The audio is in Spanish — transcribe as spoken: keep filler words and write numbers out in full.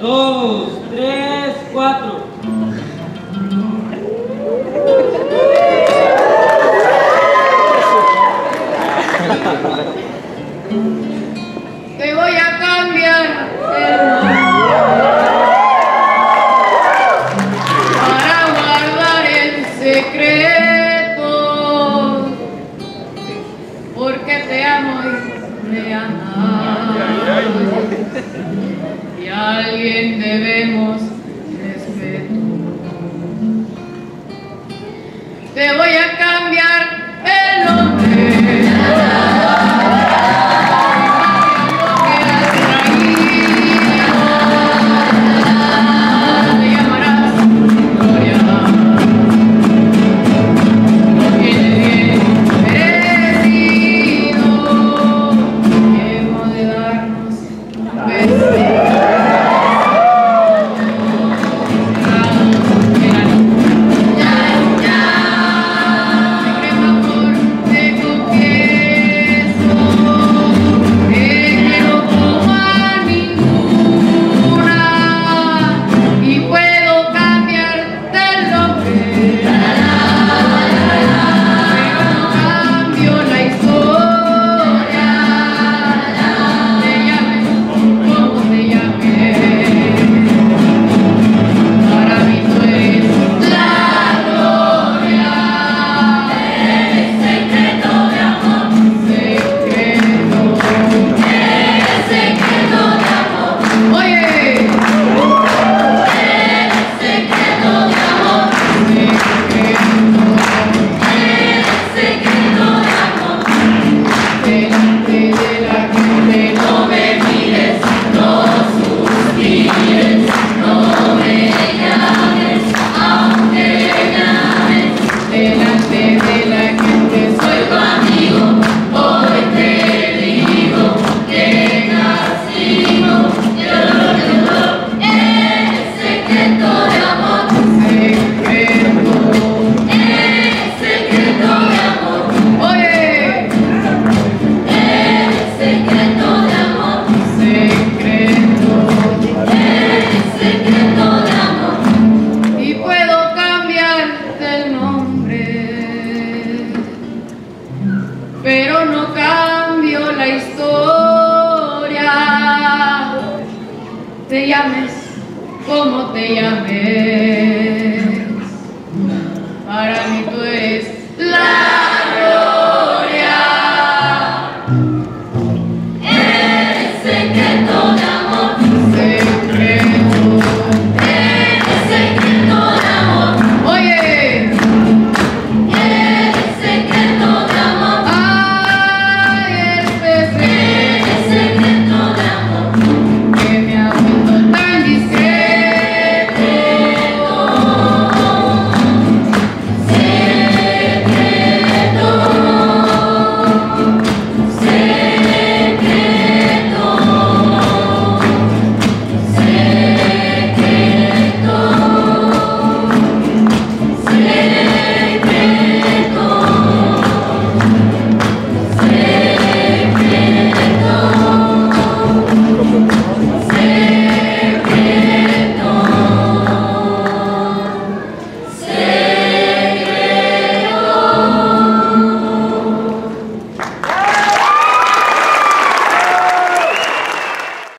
dos, tres, cuatro. Te voy a cambiar el nombre para guardar el secreto, porque te amo y me amas, y a alguien debemos respeto. Te voy a cambiar el nombre. Pero no cambio la historia. Te llames como te llames, para mí tú eres